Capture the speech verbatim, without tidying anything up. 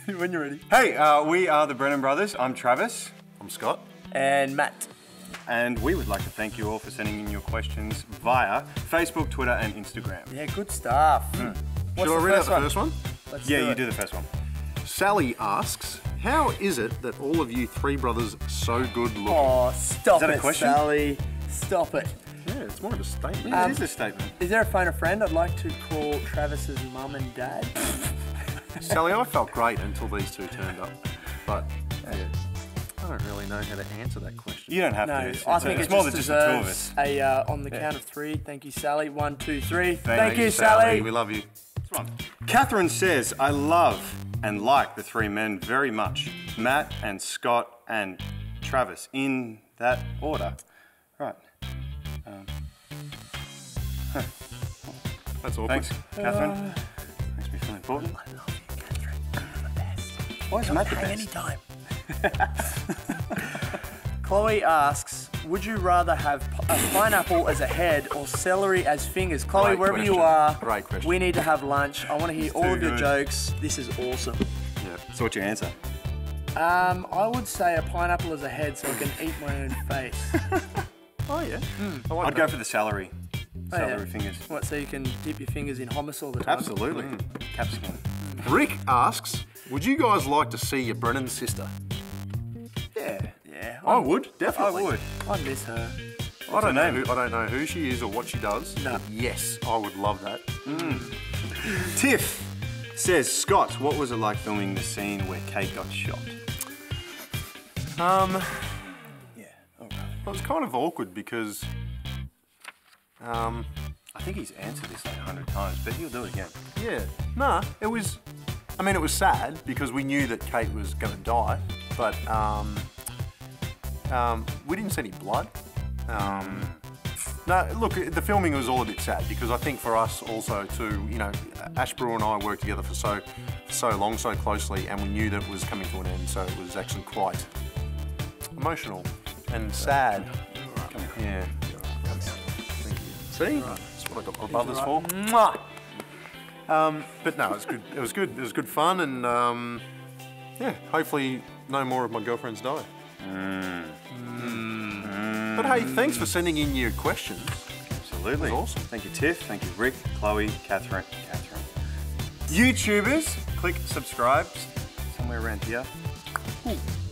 When you're ready. Hey, uh, we are the Brennan Brothers. I'm Travis. I'm Scott. And Matt. And we would like to thank you all for sending in your questions via Facebook, Twitter, and Instagram. Yeah, good stuff. Mm. Should I read out the first one? Let's yeah, do you it. do the first one. Sally asks, how is it that all of you three brothers are so good looking? Oh, stop Is that a it, question? Sally. Stop it. Yeah, it's more of a statement. Yeah, Um, it is a statement. Is there a phone a friend? I'd like to call Travis's mum and dad. Sally, I felt great until these two turned up. But, yeah, I don't really know how to answer that question. You don't have No, to. It's, I it's, think it's it more just than just the two of deserves us. a, uh, on the Yeah. count of three. Thank you, Sally. One, two, three. Thank Thank, you, you, Sally. We love you. Catherine says, I love and like the three men very much. Matt and Scott and Travis, in that order. Right. Um, huh. That's awkward. Thanks, Catherine. Makes me feel important. I love you, Catherine. You're the best. Why is Come Matt the hang best? anytime. Chloe asks, would you rather have a pineapple as a head or celery as fingers? Chloe, Great wherever you question. are, Great question. we need to have lunch. I want to hear all too of your good. jokes. This is awesome. Yeah. So what's your answer? Um, I would say a pineapple as a head so I can eat my own face. Oh, yeah. I like I'd that. go for the celery. Oh, Celery yeah. fingers. What, so you can dip your fingers in hummus all the time? Absolutely. Capsicum. Rick asks, would you guys like to see your Brennan sister? Yeah. Yeah. I would, definitely. I would. I miss her. I don't, her know name? who, I don't know who she is or what she does. No. but yes, I would love that. Tiff says, Scott, what was it like filming the scene where Kate got shot? Um, Yeah. Oh, it was kind of awkward because, um, I think he's answered this like a hundred times, but he'll do it again. yeah, nah, it was, I mean, it was sad because we knew that Kate was going to die, but um, um, we didn't see any blood. Um, no, look, the filming was all a bit sad because I think for us also too, you know, Ash Brewer and I worked together for so, so long, so closely, and we knew that it was coming to an end, so it was actually quite emotional and sad. Yeah. Thank you. See? That's what I got my brothers for. Mwah. Um, but no, it was good. It was good. It was good fun, and um, yeah, hopefully no more of my girlfriends die. Mm. But hey, thanks for sending in your questions. Absolutely. That was awesome. Thank you, Tiff. Thank you, Rick, Chloe, Catherine, Catherine. YouTubers, click subscribe somewhere around here. Ooh.